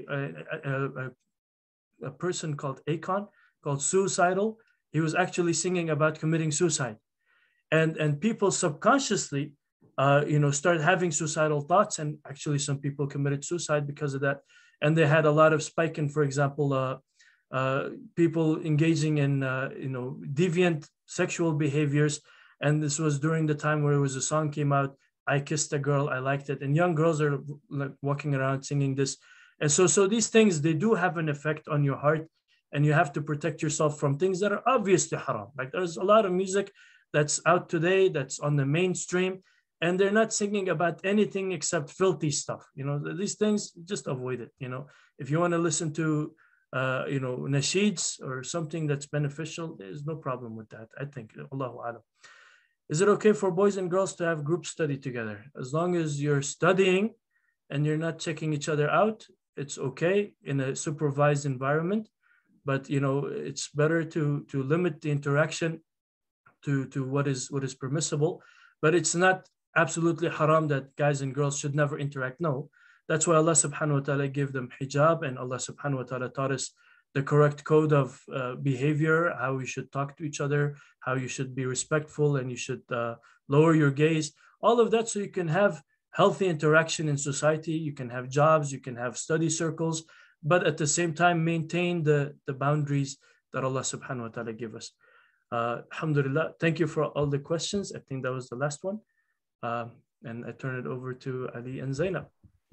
a person called Akon, called Suicidal. He was actually singing about committing suicide, and people subconsciously, you know, started having suicidal thoughts, and actually some people committed suicide because of that. And they had a lot of spike in, for example, people engaging in, you know, deviant sexual behaviors. And this was during the time where it was a song came out, I Kissed a Girl, I Liked It. And young girls are like walking around singing this. And so these things, they do have an effect on your heart, and you have to protect yourself from things that are obviously haram. Like there's a lot of music that's out today, that's on the mainstream, and they're not singing about anything except filthy stuff. You know, these things, just avoid it. You know, if you want to listen to, you know, nasheeds or something that's beneficial, there's no problem with that, I think. Allahu Alam. Is it okay for boys and girls to have group study together? As long as you're studying and you're not checking each other out, it's okay in a supervised environment. But you know, it's better to limit the interaction to what is permissible. But it's not absolutely haram that guys and girls should never interact. No, that's why Allah subhanahu wa ta'ala gave them hijab, and Allah subhanahu wa ta'ala taught us the correct code of behavior, how we should talk to each other, how you should be respectful, and you should lower your gaze, all of that, so you can have healthy interaction in society, you can have jobs, you can have study circles, but at the same time maintain the boundaries that Allah subhanahu wa ta'ala gave us. Alhamdulillah, thank you for all the questions. I think that was the last one. And I turn it over to Ali and Zainab.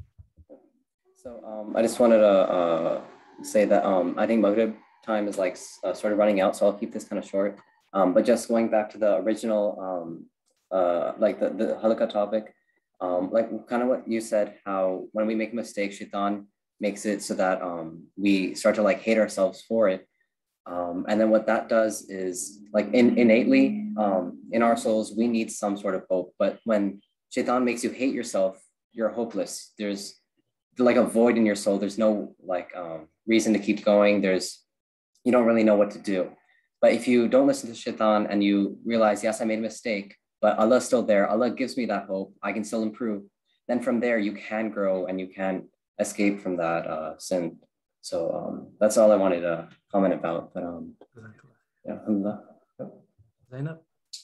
So I just wanted to say that I think Maghrib time is like sort of running out, so I'll keep this kind of short. But just going back to the original, like the halakha topic, like kind of what you said, how when we make a mistake, shaitan makes it so that we start to like hate ourselves for it. And then what that does is like innately in our souls, we need some sort of hope. But when shaitan makes you hate yourself, you're hopeless. There's like a void in your soul. There's no like reason to keep going. You don't really know what to do. But if you don't listen to shaitan and you realize, yes, I made a mistake, but Allah's still there. Allah gives me that hope. I can still improve. Then from there, you can grow and you can escape from that sin. So that's all I wanted to comment about. But yeah, alhamdulillah. Zainab?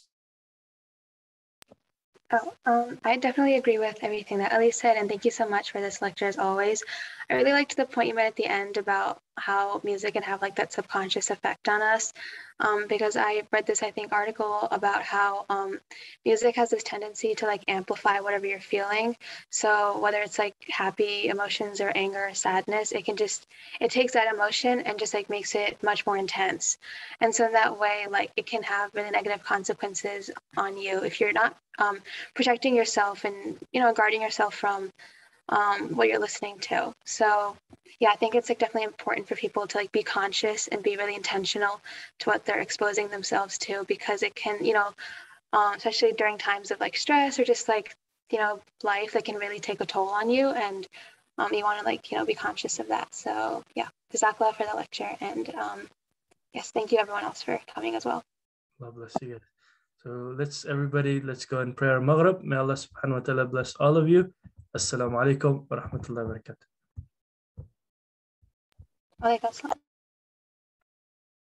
I definitely agree with everything that Ali said, and thank you so much for this lecture as always. I really liked the point you made at the end about how music can have like that subconscious effect on us, because I read this, I think, article about how music has this tendency to like amplify whatever you're feeling. So whether it's like happy emotions or anger or sadness, it takes that emotion and just like makes it much more intense. And so in that way, like it can have really negative consequences on you if you're not protecting yourself and, you know, guarding yourself from what you're listening to. So yeah, I think it's like definitely important for people to like be conscious and be really intentional to what they're exposing themselves to, because it can, you know, especially during times of like stress or just like, you know, life, that can really take a toll on you, and you want to like, you know, be conscious of that. So yeah, jazakallah for the lecture, and yes, thank you everyone else for coming as well. Allah bless you. So let's go and pray our Maghrib. May Allah subhanahu wa ta'ala bless all of you. Assalamu alaikum wa rahmatullahi wa barakatuh. Wa alaikum assalam.